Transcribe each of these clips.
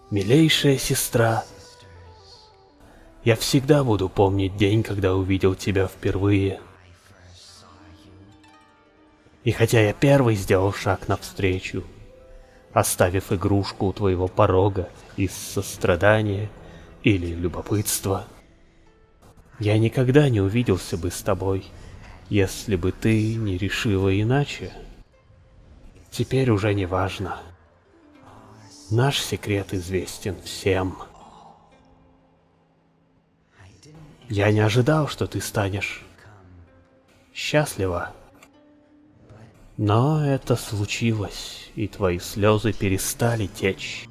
Милейшая сестра, я всегда буду помнить день, когда увидел тебя впервые. И хотя я первый сделал шаг навстречу, оставив игрушку у твоего порога из сострадания или любопытства, я никогда не увиделся бы с тобой, если бы ты не решила иначе. Теперь уже не важно. Наш секрет известен всем. Я не ожидал, что ты станешь счастлива. Но это случилось, и твои слезы перестали течь.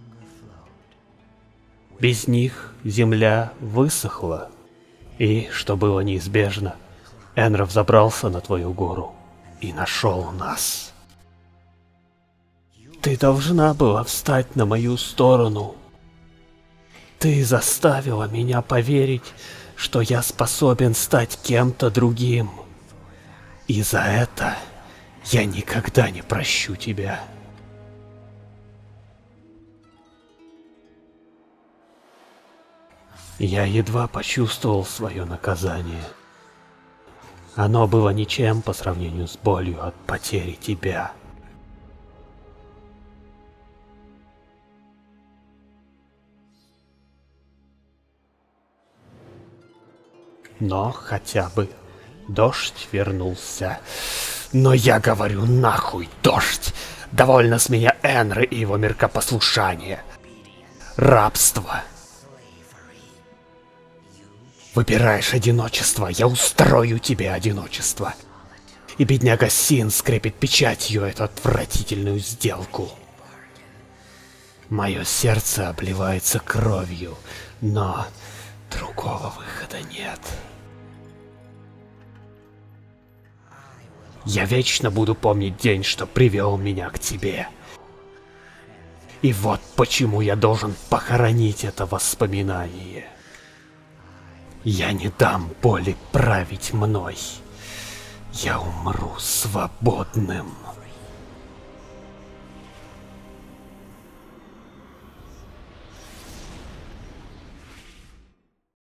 Без них земля высохла, и, что было неизбежно, Энров забрался на твою гору и нашел нас. Ты должна была встать на мою сторону. Ты заставила меня поверить, что я способен стать кем-то другим. И за это я никогда не прощу тебя. Я едва почувствовал свое наказание. Оно было ничем по сравнению с болью от потери тебя. Но хотя бы дождь вернулся. Но я говорю, нахуй дождь! Довольно с меня Энры и его миркопослушания. Рабство. Выбираешь одиночество, я устрою тебе одиночество. И бедняга Син скрепит печатью эту отвратительную сделку. Мое сердце обливается кровью, но другого выхода нет. Я вечно буду помнить день, что привел меня к тебе. И вот почему я должен похоронить это воспоминание. Я не дам боли править мной. Я умру свободным.